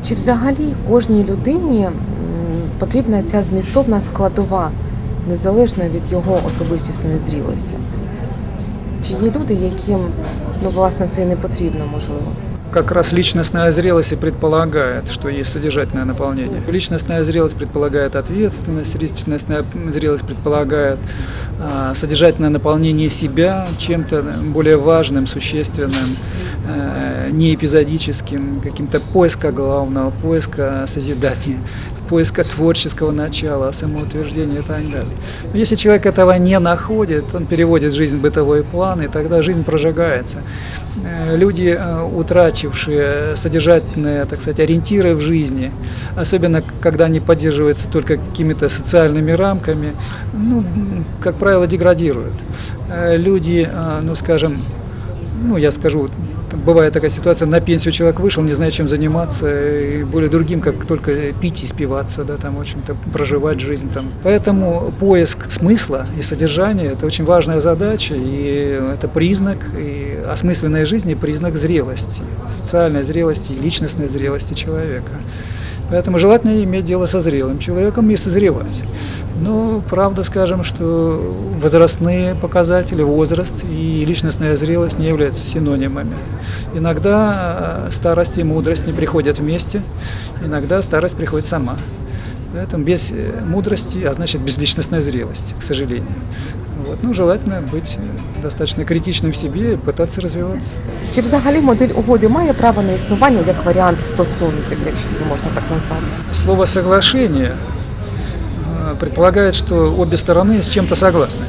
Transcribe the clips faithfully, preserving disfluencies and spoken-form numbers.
Чи взагалі кожній людині м, потрібна ця змістовна складова, незалежно від його особистісної зрілості? Чи є люди, яким, ну, власне, це і не потрібно, можливо? Как раз личностная зрелость и предполагает, что есть содержательное наполнение. Личностная зрелость предполагает ответственность, личностная зрелость предполагает а, содержательное наполнение себя чем-то более важным, существенным, а, не эпизодическим, каким-то поиска главного, поиска созидания, поиска творческого начала, самоутверждения и так далее. Но если человек этого не находит, он переводит жизнь в бытовой план, и тогда жизнь прожигается. Люди, утрачившие содержательные, так сказать, ориентиры в жизни, особенно когда они поддерживаются только какими-то социальными рамками, ну, как правило, деградируют. Люди, ну, скажем, ну, я скажу, бывает такая ситуация, на пенсию человек вышел, не знает, чем заниматься, и более другим, как только пить и спиваться, да, там, в общем-то, проживать жизнь там. Поэтому поиск смысла и содержания – это очень важная задача, и это признак, и осмысленной жизни – признак зрелости, социальной зрелости и личностной зрелости человека. Поэтому желательно иметь дело со зрелым человеком и созревать. Но правда, скажем, что возрастные показатели, возраст и личностная зрелость не являются синонимами. Иногда старость и мудрость не приходят вместе, иногда старость приходит сама. Поэтому без мудрости, а значит без личностной зрелости, к сожалению. Вот. Ну, желательно быть достаточно критичным в себе и пытаться развиваться. Чи взагалі модель угоди має право на існування як варіант стосунків, якщо це можна так назвати? Слово «соглашение» предполагает, что обе стороны с чем-то согласны.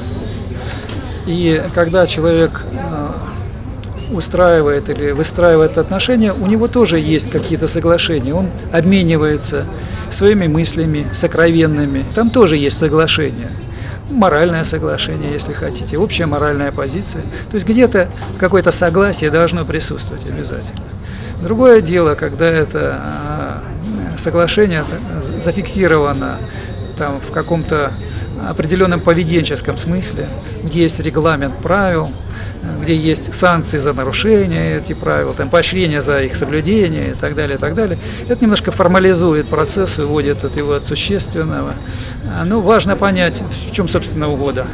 И когда человек устраивает или выстраивает отношения, у него тоже есть какие-то соглашения. Он обменивается своими мыслями, сокровенными. Там тоже есть соглашение. Моральное соглашение, если хотите, общая моральная позиция. То есть где-то какое-то согласие должно присутствовать обязательно. Другое дело, когда это соглашение зафиксировано там, в каком-то определенном поведенческом смысле, где есть регламент правил, где есть санкции за нарушение этих правил, там, поощрение за их соблюдение и так далее, и так далее. Это немножко формализует процесс, уводит от его от существенного. Но важно понять, в чем, собственно, угода.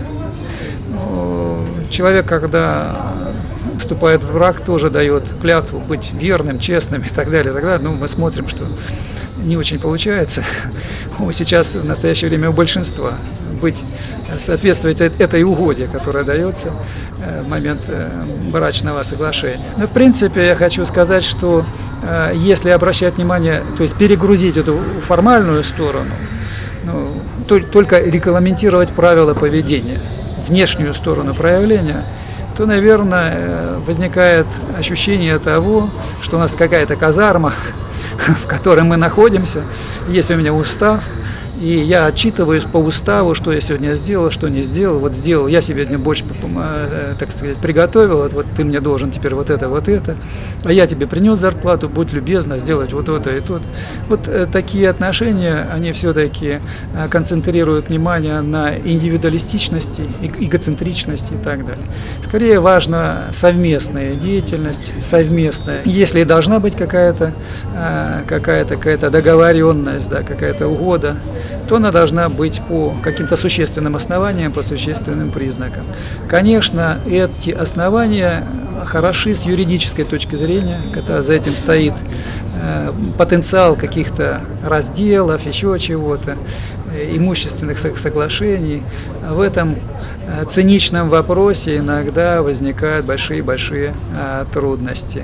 Человек, когда вступает в брак, тоже дает клятву быть верным, честным и так далее, и так далее. Ну, мы смотрим, что не очень получается. Сейчас в настоящее время у большинства быть, соответствовать этой угоде, которая дается в момент брачного соглашения. Но в принципе я хочу сказать, что если обращать внимание, то есть перегрузить эту формальную сторону, ну, только регламентировать правила поведения, внешнюю сторону проявления, то, наверное, возникает ощущение того, что у нас какая-то казарма, в которой мы находимся, есть у меня устав, и я отчитываюсь по уставу, что я сегодня сделал, что не сделал. Вот сделал, я сегодня больше, так сказать, приготовил, вот ты мне должен теперь вот это, вот это, а я тебе принес зарплату, будь любезна сделать вот это и то. Вот такие отношения, они все-таки концентрируют внимание на индивидуалистичности, эгоцентричности и так далее. Скорее важна совместная деятельность, совместная. Если должна быть какая-то какая-то какая-то договоренность, да, какая-то угода, то она должна быть по каким-то существенным основаниям, по существенным признакам. Конечно, эти основания хороши с юридической точки зрения, когда за этим стоит э, потенциал каких-то разделов, еще чего-то, э, имущественных соглашений. В этом э, циничном вопросе иногда возникают большие-большие э, трудности.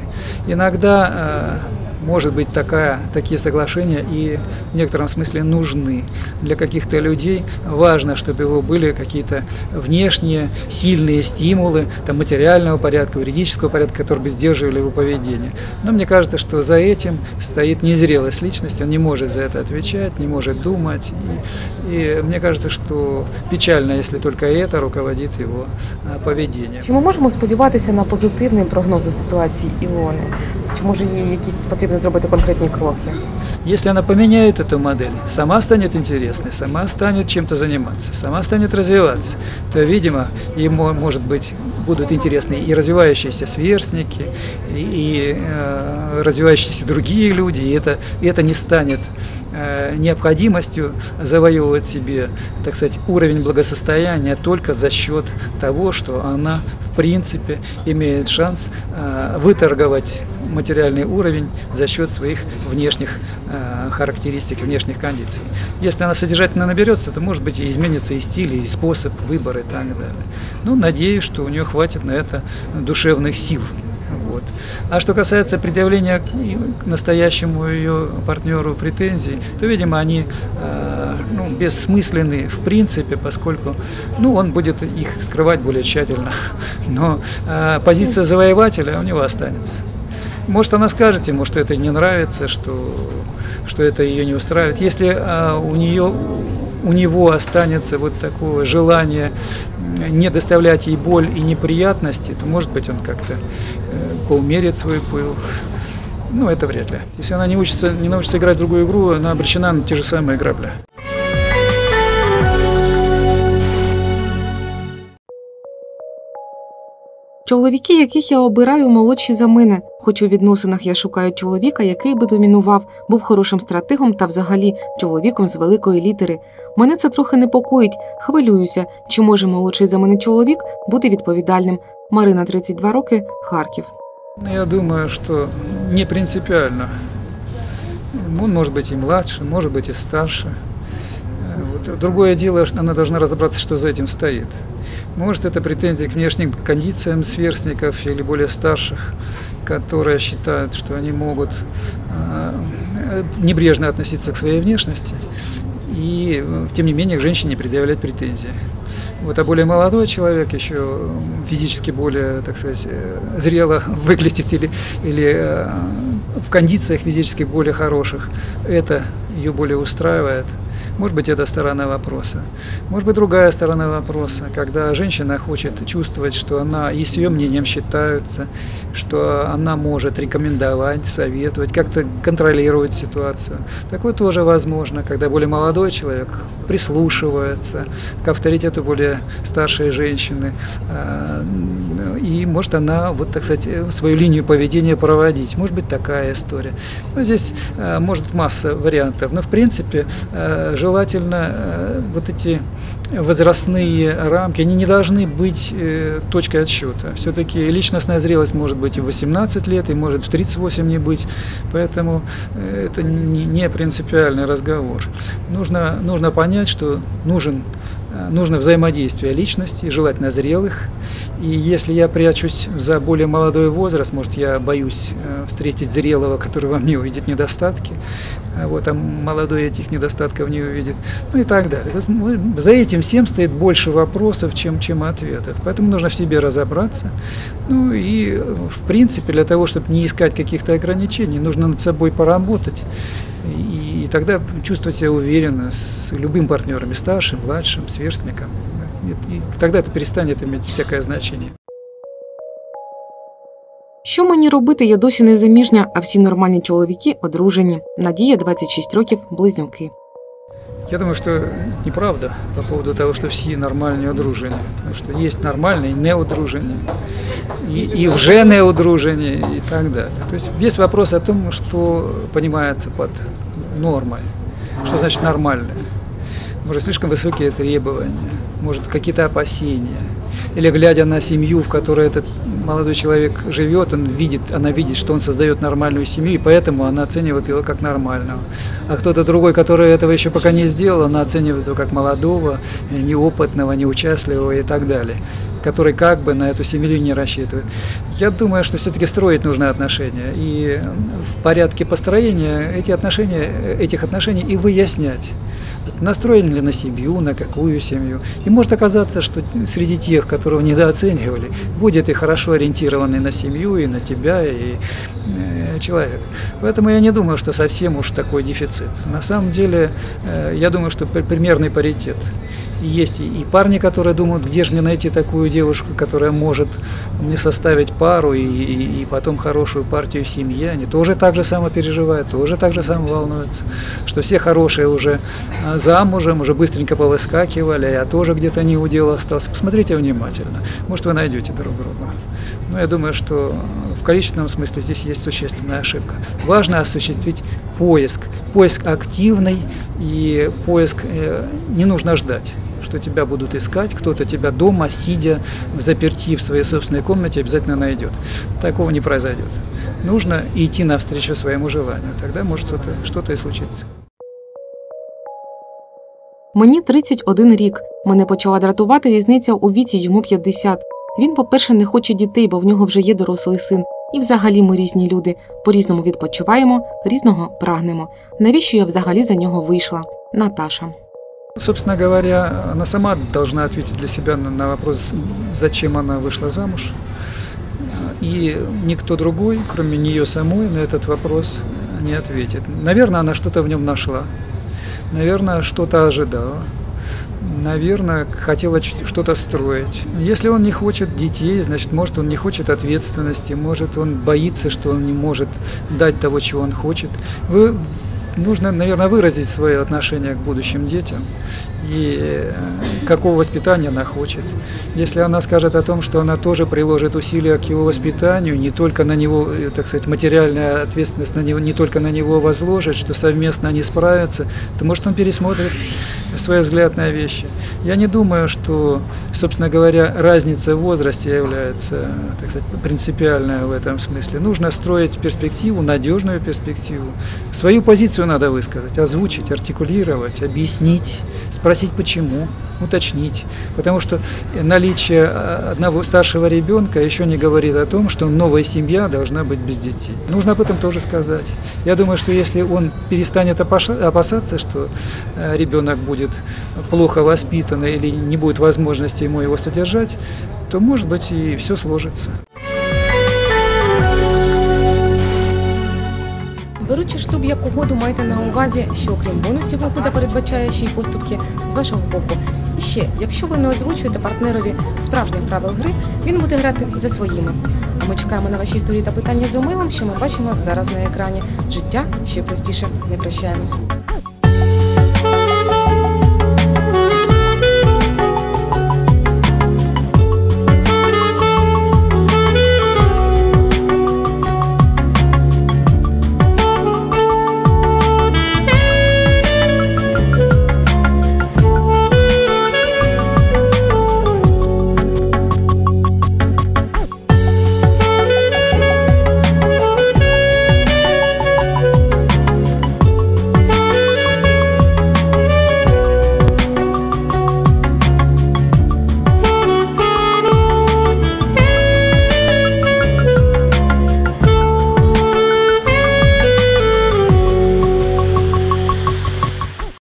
Иногда э, может быть, такая, такие соглашения и в некотором смысле нужны. Для каких-то людей важно, чтобы его были какие-то внешние сильные стимулы там, материального порядка, юридического порядка, которые бы сдерживали его поведение. Но мне кажется, что за этим стоит незрелость личности, он не может за это отвечать, не может думать. И, и мне кажется, что печально, если только это руководит его поведением. Чи ми можемо сподіватися на позитивний прогноз у ситуації Ілони? Чи може їй якісь потрібно зробити конкретні кроки? Если она поменяет эту модель, сама станет интересной, сама станет чем-то заниматься, сама станет развиваться, то, видимо, ему, может быть, будут интересны и развивающиеся сверстники, и, и э, развивающиеся другие люди, и это, и это не станет необходимостью завоевывать себе, так сказать, уровень благосостояния только за счет того, что она в принципе имеет шанс выторговать материальный уровень за счет своих внешних характеристик, внешних кондиций. Если она содержательно наберется, то, может быть, и изменится и стиль, и способ выбора и так далее. Но надеюсь, что у нее хватит на это душевных сил. Вот. А что касается предъявления к настоящему ее партнеру претензий, то, видимо, они э, ну, бессмысленны в принципе, поскольку ну, он будет их скрывать более тщательно. Но э, позиция завоевателя у него останется. Может, она скажет ему, что это не нравится, что, что это ее не устраивает. Если э, у нее... у него останется вот такое желание не доставлять ей боль и неприятности, то, может быть, он как-то поумерит свой пыл. Ну, это вряд ли. Если она не учится, не научится играть в другую игру, она обречена на те же самые грабли. Чоловіки, яких я обираю, молодші за мене. Хоч у відносинах я шукаю чоловіка, який би домінував, був хорошим стратегом та взагалі чоловіком з великої літери. Мене це трохи непокоїть, хвилююся, чи може молодший за мене чоловік бути відповідальним. Марина, тридцять два роки, Харків. Я думаю, что не принципиально. Он может быть и младше, может быть и старше. Вот. Другое дело, что она должна разобраться, что за этим стоит. Может, это претензии к внешним кондициям сверстников или более старших, которые считают, что они могут э, небрежно относиться к своей внешности и, тем не менее, к женщине предъявлять претензии. Вот, а более молодой человек, еще физически более, так сказать, зрело выглядит или, или э, в кондициях физически более хороших, это ее более устраивает. Может быть, это сторона вопроса. Может быть, другая сторона вопроса, когда женщина хочет чувствовать, что она и с ее мнением считаются, что она может рекомендовать, советовать, как-то контролировать ситуацию. Такое тоже возможно, когда более молодой человек прислушивается к авторитету более старшей женщины, и может она, вот, так сказать, свою линию поведения проводить. Может быть, такая история. Но здесь может масса вариантов, но в принципе желательно вот эти возрастные рамки, они не должны быть точкой отсчета. Все-таки личностная зрелость может быть и в восемнадцать лет, и может в тридцать восемь не быть. Поэтому это не принципиальный разговор. Нужно, нужно понять, что нужен, нужно взаимодействие личностей, желательно зрелых. И если я прячусь за более молодой возраст, может, я боюсь встретить зрелого, который во мне увидит недостатки, вот, а молодой этих недостатков не увидит, ну и так далее. За этим всем стоит больше вопросов, чем, чем ответов. Поэтому нужно в себе разобраться. Ну и, в принципе, для того, чтобы не искать каких-то ограничений, нужно над собой поработать. И, и тогда чувствовать себя уверенно с любым партнером, и старшим, младшим, сверстником. И тогда это перестанет иметь всякое значение. Що мені робити? Я досі не заміжня, а всі нормальні чоловіки одружені. Надія, двадцять шість років, близнюки. Я думаю, что неправда по поводу того, что все нормальные одружения. Потому что есть нормальные неодружения, и, и уже неодружения, и так далее. То есть весь вопрос о том, что понимается под нормой, что значит нормальное. Может, слишком высокие требования, может, какие-то опасения. Или глядя на семью, в которой этот молодой человек живет, он видит, она видит, что он создает нормальную семью, и поэтому она оценивает его как нормального. А кто-то другой, который этого еще пока не сделал, она оценивает его как молодого, неопытного, неучастливого и так далее, который как бы на эту семью не рассчитывает. Я думаю, что все-таки строить нужно отношения. И в порядке построения эти отношения, этих отношений и выяснять. Настроен ли на семью, на какую семью. И может оказаться, что среди тех, которого недооценивали, будет и хорошо ориентированный на семью, и на тебя, и э, человек. Поэтому я не думаю, что совсем уж такой дефицит. На самом деле, э, я думаю, что примерный паритет. есть и парни, которые думают, где же мне найти такую девушку, которая может мне составить пару и, и, и потом хорошую партию в семье. Они тоже так же само переживают, тоже так же само волнуются, что все хорошие уже замужем, уже быстренько повыскакивали, а я тоже где-то не у дела остался. Посмотрите внимательно, может, вы найдете друг друга. Но я думаю, что в количественном смысле здесь есть существенная ошибка. Важно осуществить поиск, поиск активный, и поиск э, не нужно ждать, что тебя будут искать, кто-то тебя дома, сидя в заперти в своей собственной комнате, обязательно найдет. Такого не произойдет. Нужно идти навстречу своему желанию, тогда может что-то, что-то и случиться. Мені тридцять один рік. Мене почала дратувати різниця у віці, йому п'ятдесят. Він, по-перше, не хоче дітей, бо в нього вже є дорослий син. І взагалі ми різні люди. По-різному відпочиваємо, різного прагнемо. Навіщо я взагалі за нього вийшла? Наташа. Собственно говоря, она сама должна ответить для себя на, на вопрос, зачем она вышла замуж. И никто другой, кроме нее самой, на этот вопрос не ответит. Наверное, она что-то в нем нашла. Наверное, что-то ожидала. Наверное, хотела что-то строить. Если он не хочет детей, значит, может, он не хочет ответственности, может, он боится, что он не может дать того, чего он хочет. Вы, нужно, наверное, выразить свое отношение к будущим детям и какого воспитания она хочет. Если она скажет о том, что она тоже приложит усилия к его воспитанию, не только на него, так сказать, материальная ответственность на него, не только на него возложит, что совместно они справятся, то, может, он пересмотрит свой взгляд на вещи. Я не думаю, что, собственно говоря, разница в возрасте является, так сказать, принципиальная в этом смысле. Нужно строить перспективу, надежную перспективу. Свою позицию надо высказать, озвучить, артикулировать, объяснить, спросить почему, уточнить. Потому что наличие одного старшего ребенка еще не говорит о том, что новая семья должна быть без детей. Нужно об этом тоже сказать. Я думаю, что если он перестанет опасаться, что ребенок будет плохо воспитан или не будет возможности ему его содержать, то, может быть, и все сложится. Беручи шлюб як угоду, майте на увазі, що окрім бонусів угода передбачає ще й поступки з вашого боку. І ще, якщо ви не озвучуєте партнерові справжніх правил гри, він буде грати за своїми. А ми чекаємо на ваші історії та питання з emailом, що ми бачимо зараз на екрані. Життя ще простіше. Не прощаємось.